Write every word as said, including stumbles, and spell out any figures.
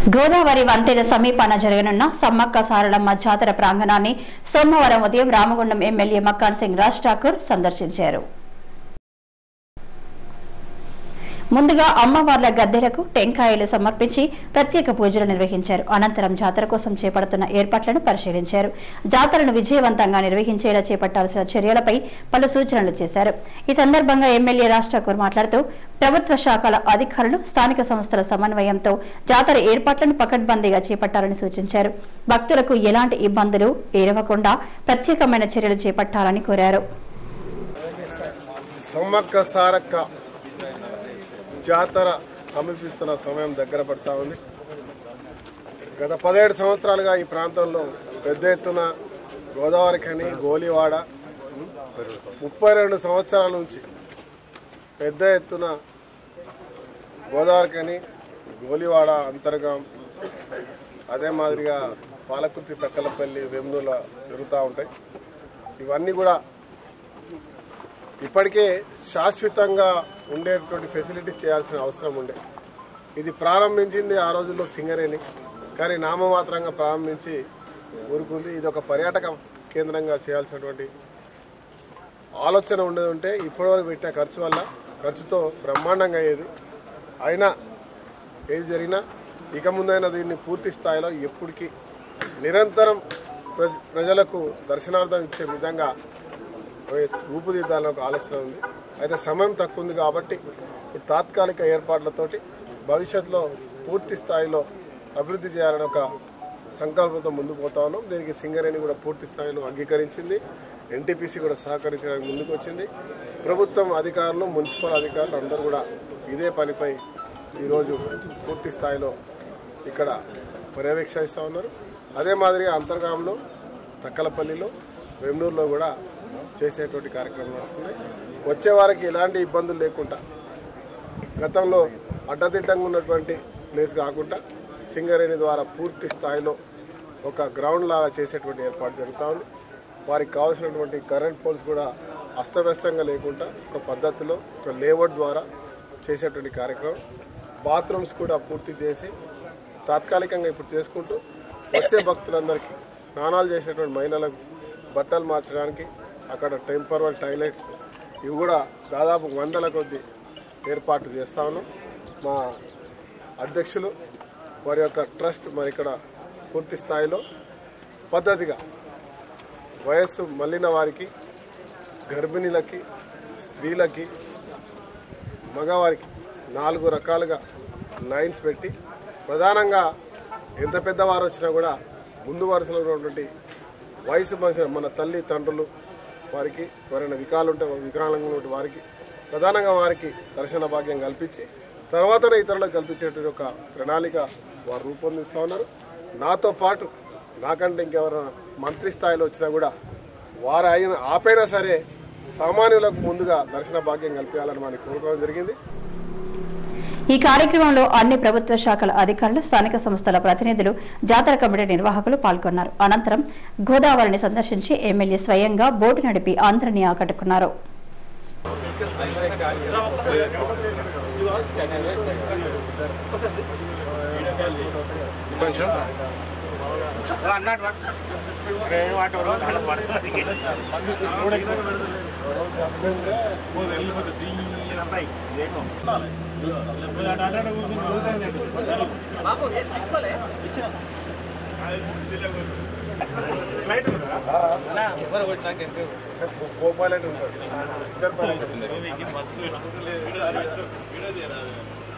గోదావరి వంతెన సమీపాన జరగనున్న సమ్మక్క సారలమ్మ జాతర ప్రాంగణాన్ని సోమవారం ఉదయం రామగుండం ఎమ్మెల్యే మక్కాన్ సింగ్ రాజ్ ఠాకూర్ సందర్శించారు. ముందుగా అమ్మవార్ల గద్దెలకు టెంకాయలు సమర్పించి ప్రత్యేక పూజలు నిర్వహించారు. అనంతరం జాతర కోసం చేపడుతున్న ఏర్పాట్లను పరిశీలించారు. జాతరను విజయవంతంగా నిర్వహించేలా చేపట్టాల్సిన చర్యలపై పలు సూచనలు చేశారు. ఈ సందర్భంగా ఎమ్మెల్యే రాజ్ ఠాకూర్ మాట్లాడుతూ ప్రభుత్వ శాఖల అధికారులు స్థానిక సంస్థల సమన్వయంతో జాతర ఏర్పాట్లను పకడ్బందీగా చేపట్టాలని సూచించారు. భక్తులకు ఎలాంటి ఇబ్బందులు ఎరవకుండా ప్రత్యేకమైన చర్యలు చేపట్టాలని కోరారు. జాతర సమీపిస్తున్న సమయం దగ్గర పడతా ఉంది. గత పదిహేడు సంవత్సరాలుగా ఈ ప్రాంతంలో పెద్ద ఎత్తున గోదావరి ఖని గోలివాడ ముప్పై రెండు సంవత్సరాల నుంచి పెద్ద ఎత్తున గోదావరి ఖని గోలివాడ అంతర్గం అదే మాదిరిగా పాలకుర్తి తక్కలపల్లి వెమ్నూల జరుగుతూ ఉంటాయి. ఇవన్నీ కూడా ఇప్పటికే శాశ్వతంగా ఉండేటువంటి ఫెసిలిటీస్ చేయాల్సిన అవసరం ఉండే. ఇది ప్రారంభించింది ఆ రోజుల్లో సింగరేణి, కానీ నామమాత్రంగా ప్రారంభించి ఊరుకుంది. ఇది ఒక పర్యాటక కేంద్రంగా చేయాల్సినటువంటి ఆలోచన ఉండేది ఉంటే ఇప్పటివరకు పెట్టిన ఖర్చు వల్ల ఖర్చుతో బ్రహ్మాండంగా అయ్యేది. అయినా ఏది జరిగినా ఇక ముందైనా దీన్ని పూర్తి స్థాయిలో ఎప్పటికీ నిరంతరం ప్రజలకు దర్శనార్థం ఇచ్చే విధంగా రూపుదిద్దాలని ఒక ఆలోచన ఉంది. అయితే సమయం తక్కువ ఉంది కాబట్టి తాత్కాలిక ఏర్పాట్లతోటి భవిష్యత్తులో పూర్తి స్థాయిలో అభివృద్ధి చేయాలని ఒక సంకల్పంతో ముందుకు పోతా ఉన్నాం. దీనికి సింగరేణి కూడా పూర్తి స్థాయిలో అంగీకరించింది. ఎన్టీపీసీ కూడా సహకరించడానికి ముందుకు వచ్చింది. ప్రభుత్వం అధికారులు, మున్సిపల్ అధికారులు అందరూ కూడా ఇదే పనిపై ఈరోజు పూర్తి స్థాయిలో ఇక్కడ పర్యవేక్షిస్తూ ఉన్నారు. అదే మాదిరిగా అంతర్గామంలో, తక్కలపల్లిలో, వెమ్నూరులో కూడా చేసేటువంటి కార్యక్రమం నడుస్తున్నాయి. వచ్చే వారికి ఎలాంటి ఇబ్బందులు లేకుండా గతంలో అడ్డదిడ్డంగా ఉన్నటువంటి ప్లేస్ కాకుండా సింగరేణి ద్వారా పూర్తి స్థాయిలో ఒక గ్రౌండ్ లాగా చేసేటువంటి ఏర్పాటు జరుగుతూ ఉంది. వారికి కావాల్సినటువంటి కరెంట్ పోల్స్ కూడా అస్తవ్యస్తంగా లేకుండా ఒక పద్ధతిలో ఒక లేఅవుట్ ద్వారా చేసేటువంటి కార్యక్రమం. బాత్రూమ్స్ కూడా పూర్తి చేసి తాత్కాలికంగా ఇప్పుడు చేసుకుంటూ వచ్చే భక్తులందరికీ స్నానాలు చేసేటువంటి మహిళలకు బట్టలు మార్చడానికి అక్కడ టెంపరవరీ టాయిలెట్స్ ఇవి కూడా దాదాపు వందల కొద్ది ఏర్పాటు చేస్తా ఉన్నాం. మా అధ్యక్షులు వారి యొక్క ట్రస్ట్ మరి ఇక్కడ పూర్తి స్థాయిలో పద్ధతిగా వయస్సు మళ్ళిన వారికి, గర్భిణీలకి, స్త్రీలకి, మగవారికి నాలుగు రకాలుగా లైన్స్ పెట్టి ప్రధానంగా ఎంత పెద్దవారు వచ్చినా కూడా ముందు వరుసలో ఉన్నటువంటి వయసు మనిషి మన తల్లి తండ్రులు వారికి ఎవరైనా వికాలు ఉంటే వికలాంగంగా ఉంటే వారికి ప్రధానంగా వారికి దర్శన భాగ్యం కల్పించి తర్వాతనే ఇతరులకు కల్పించేటువంటి ఒక ప్రణాళిక వారు రూపొందిస్తూ ఉన్నారు. నాతో పాటు నాకంటే ఇంకెవరైనా మంత్రి స్థాయిలో వచ్చినా కూడా వారు అయిన ఆపైనా సరే సామాన్యులకు ముందుగా దర్శన భాగ్యం కల్పించాలని మనకి కోరుకోవడం జరిగింది. ఈ కార్యక్రమంలో అన్ని ప్రభుత్వ శాఖల అధికారులు, స్థానిక సంస్థల ప్రతినిధులు, జాతర కమిటీ నిర్వాహకులు పాల్గొన్నారు. అనంతరం గోదావరిని సందర్శించి ఎమ్మెల్యే స్వయంగా బోటు నడిపి అందరినీ ఆకట్టుకున్నారు. పైలట్ ఉంటారు.